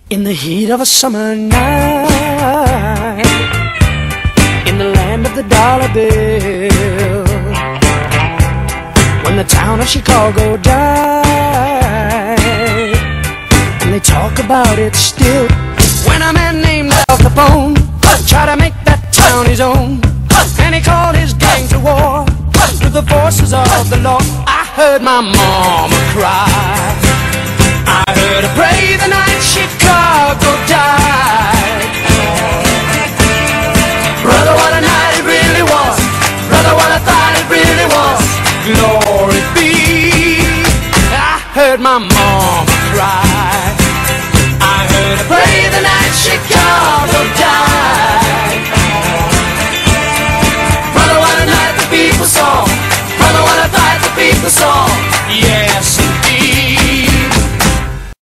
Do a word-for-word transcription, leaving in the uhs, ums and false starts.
In the heat of a summer night, in the land of the dollar bill, when the town of Chicago died, and they talk about it still. When a man named Al Capone tried to make that town his own, and he called his gang to war with the forces of the law, I heard my mama cry, I heard her pray the